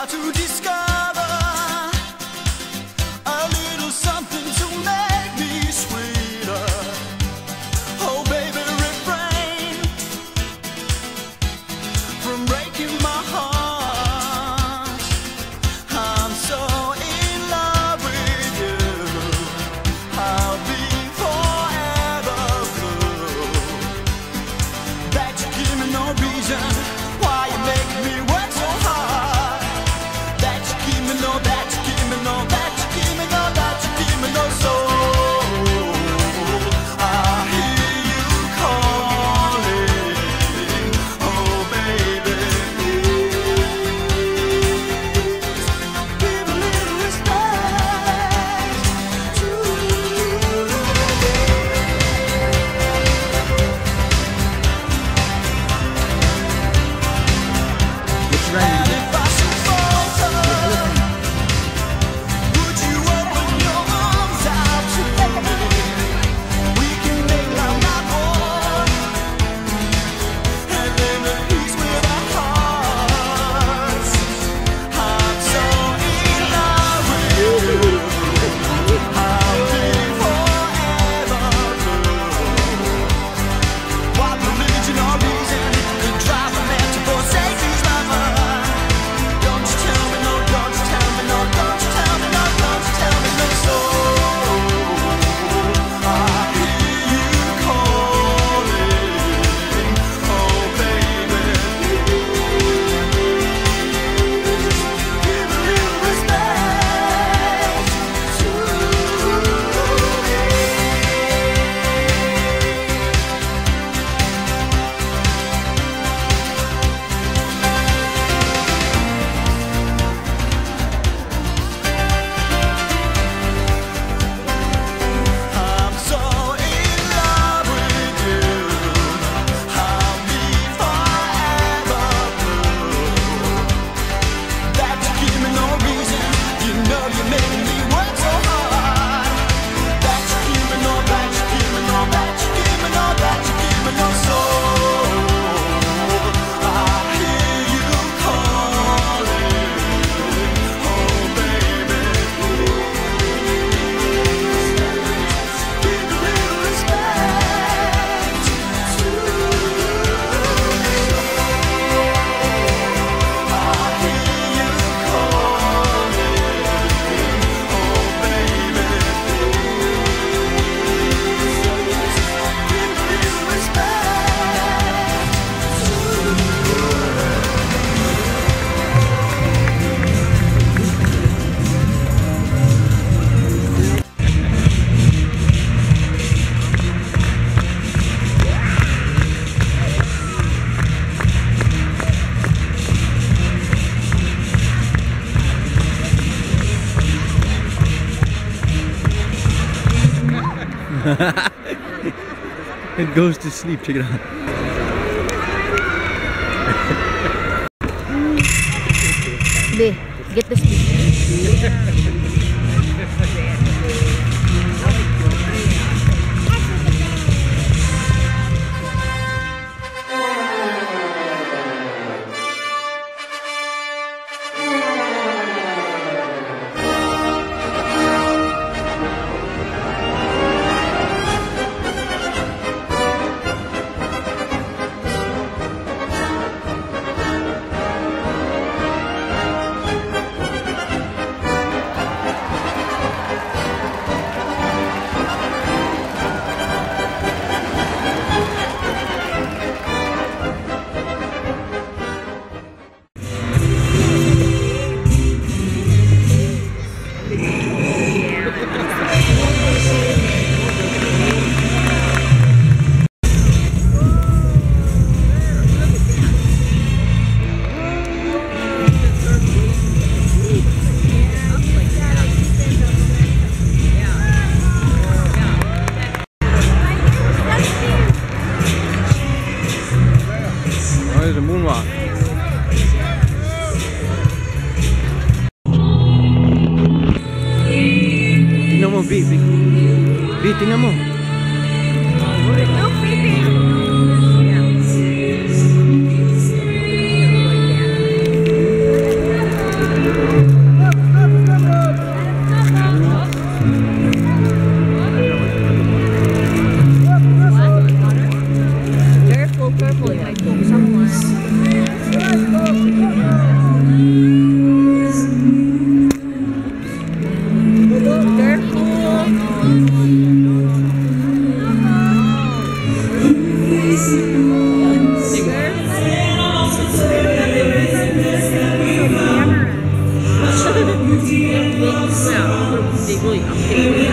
start to discover a little something to make me sweeter. Oh baby, refrain from breaking my heart. I'm so in love with you, I'll be forever blue. That you give me no reason why you make me work so hard. That you give me no, that you give me no, that you give me no, that you give me no soul. I hear you calling, oh baby, please give a little respect to It's And raining. if I should falter, would you open your arms out to me? We can make love not war, and live at peace with our hearts. I'm so in love with you, I'll be forever blue. What religion or reason could drive a man to forsake his lover? Don't you tell me no, don't you tell me no, don't you tell me no, don't you tell me no soul. I hear you calling, oh baby, please give a little respect to I'm so in love with you, I'll be forever blue. That you give me no reason, you know you're making me work so hard. That you give me no, that you give me no, that you give me no, that you give me no soul. I hear you calling, oh baby, give a little respect to me. I hear you calling, oh baby, give a little respect to It goes to sleep, check it out. Be, get the speed. Oh, there's a moonwalk. Tingnan mo, B. B, tingnan mo. No creeping. Careful, careful. You might poke someone. They really update